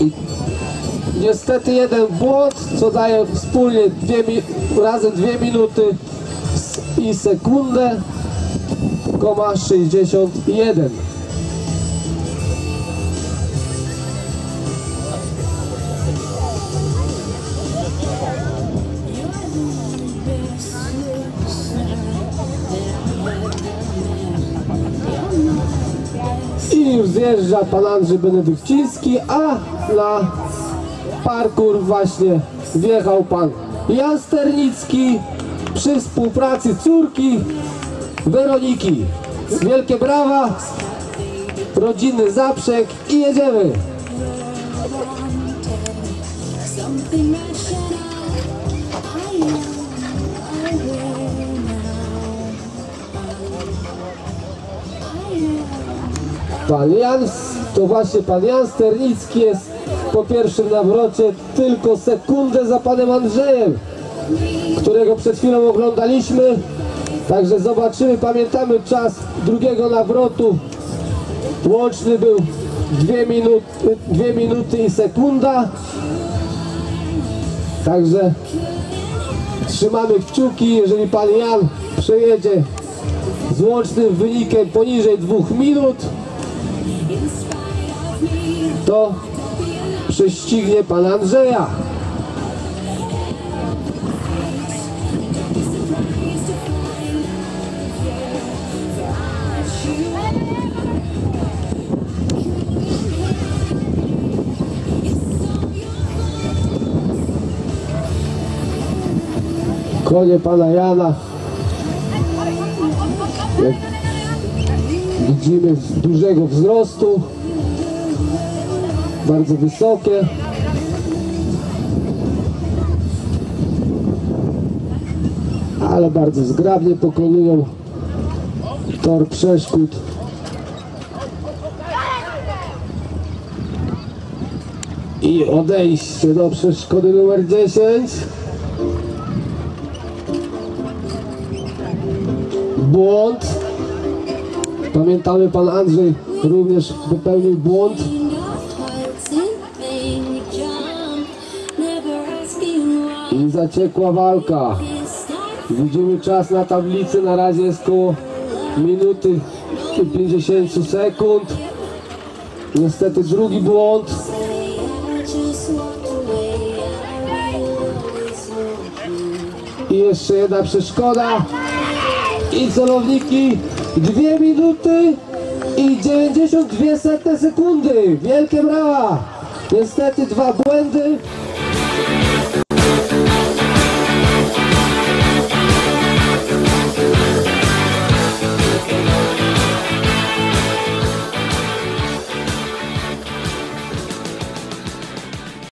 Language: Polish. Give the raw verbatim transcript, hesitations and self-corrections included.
I niestety jeden błąd, co daje wspólnie dwie, razem dwie minuty i sekundę, koma sześćdziesiąt jeden. I już zjeżdża pan Andrzej Benedykciński, a na parkour właśnie wjechał pan Jan Sternicki przy współpracy córki Weroniki. Wielkie brawa, rodzinny zaprzęg i jedziemy. Pan Jan, to właśnie pan Jan Sternicki jest po pierwszym nawrocie tylko sekundę za panem Andrzejem, którego przed chwilą oglądaliśmy. Także zobaczymy, pamiętamy czas drugiego nawrotu. Łączny był dwie minuty, dwie minuty i sekunda. Także trzymamy kciuki, jeżeli pan Jan przejedzie z łącznym wynikiem poniżej dwóch minut, to prześcignie pana Andrzeja. Konie pana Jana, jak widzimy, dużego wzrostu, bardzo wysokie. Ale bardzo zgrabnie pokonują tor przeszkód. I odejście do przeszkody numer dziesięć. Błąd. Pamiętamy, pan Andrzej również popełnił błąd. I zaciekła walka. Widzimy czas na tablicy, na razie jest koło minuty i pięćdziesiąt sekund. Niestety drugi błąd. I jeszcze jedna przeszkoda. I celowniki dwie minuty i dziewięćdziesiąt dwie setne sekundy. Wielkie brawa. Niestety dwa błędy.